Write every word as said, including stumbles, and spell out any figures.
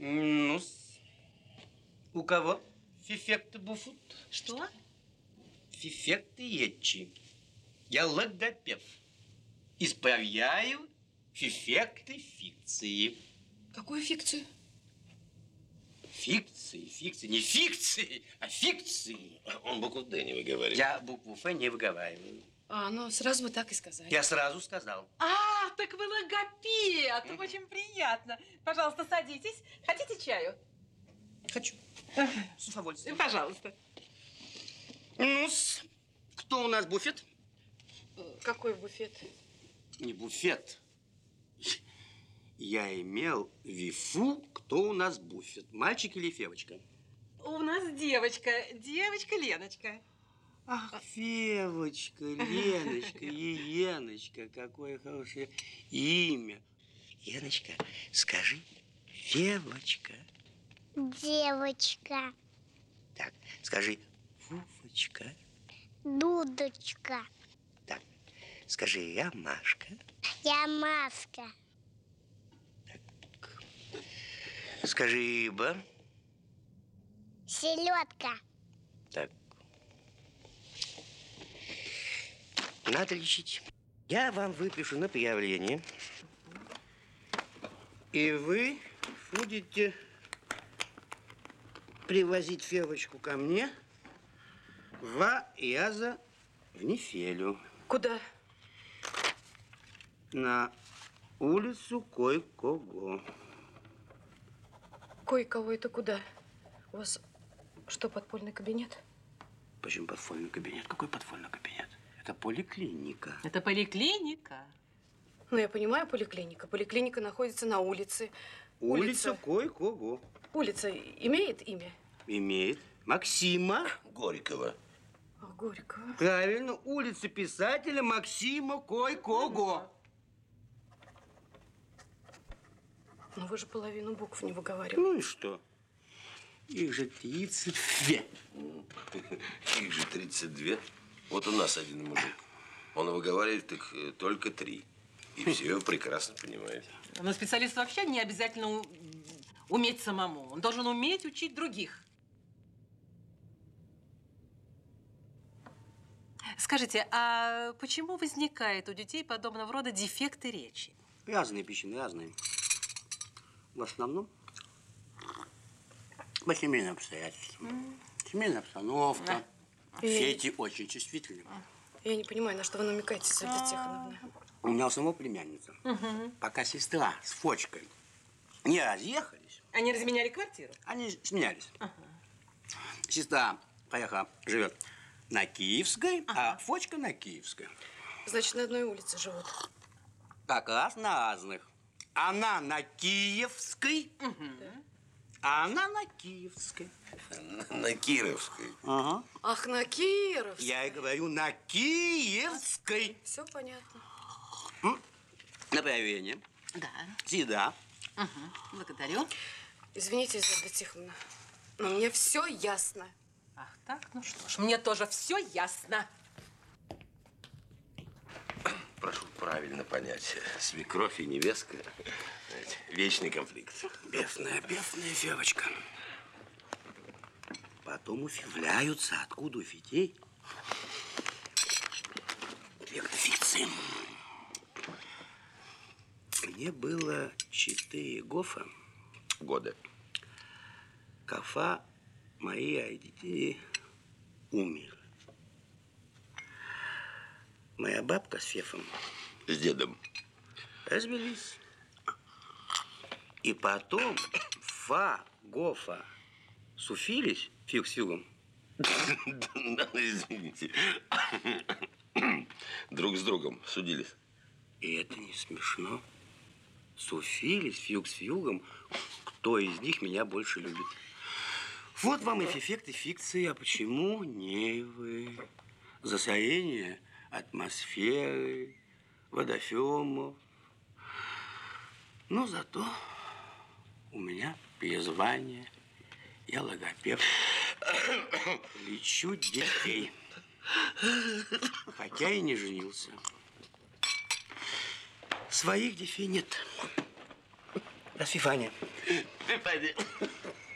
Ну, у кого фифекты буфут? Что? Фифекты етчи. Я логопед. Исправляю фифекты фикции. Какую фикцию? Фикции, фикции. Не фикции, а фикции. Он букву Д не выговаривает. Я букву Ф не выговариваю. А, ну, сразу вы так и сказали. Я сразу сказал. А, так вы логопед. Mm-hmm. Очень приятно. Пожалуйста, садитесь. Хотите чаю? Хочу. С удовольствием. Пожалуйста. Ну-с, кто у нас буфет? Какой буфет? Не буфет. Я имел в виду, кто у нас буфет, мальчик или девочка? У нас девочка, девочка Леночка. Ах, Февочка, Леночка, Еленочка, какое хорошее имя. Леночка, скажи, Февочка. Девочка. Так, скажи, Фуфочка. Дудочка. Так, скажи, я Машка. Я Маска. Так, скажи, Иба. Селедка. Так. Надо лечить. Я вам выпишу на появление. И вы будете привозить Февочку ко мне в Яза в Нефелю. Куда? На улицу Кой-Кого. Кое-кого это куда? У вас что, подпольный кабинет? Почему подпольный кабинет? Какой подпольный кабинет? Это поликлиника. Это поликлиника. Ну, я понимаю, поликлиника. Поликлиника находится на улице. Улица, Улица Кой-Кого. Улица имеет имя? Имеет. Максима Горького. А, Горького. Правильно, улица писателя Максима Кой-Кого. Ну, вы же половину букв не выговариваете. Ну и что? Их же тридцать две. Их же тридцать две. Вот у нас один мужик. Он выговаривает их только три. И все его прекрасно понимают. Но специалисту вообще не обязательно уметь самому. Он должен уметь учить других. Скажите, а почему возникает у детей подобного рода дефекты речи? Разные причины, разные. В основном по семейным обстоятельствам. Mm. Семейная обстановка. Mm. Дети очень чувствительны. Я не понимаю, на что вы намекаете, Сольвия Тихоновна. У меня у самого племянница. Mm-hmm. Пока сестра с Фочкой не разъехались. Они разменяли квартиру? Они сменялись. Uh-huh. Сестра поехала, живет на Киевской, uh-huh. а Фочка на Киевской. Значит, на одной улице живут? Как раз на разных. Она на Киевской, uh-huh. а она на Киевской. На, на Кировской. Ага. Ах, на Кировской. Я и говорю, на Киевской. Все понятно. Направление. Да. Еда. Угу. Благодарю. Извините, Сольвия Тихоновна, но мне все ясно. Ах так, ну что ж, мне тоже все ясно. Прошу правильно понять. Свекровь и невестка – вечный конфликт. Бедная, бедная девочка. Потом уфивляются, откуда у детей дефекты фикции. Мне было четыре гофа. Года. Кафа мои родители умерли. Моя бабка с Фефом. С дедом. Развелись. И потом Фа, Гофа суфились фиг с фигом. Извините. Друг с другом судились. И это не смешно. Суфились фиг с фигом, кто из них меня больше любит. Вот вам и эффекты фикции. А почему не вы? Засорение атмосферы, водоемов. Но зато у меня призвание. Я логопед. Лечу детей. Хотя и не женился. Своих детей нет. До свидания. Ты пойди.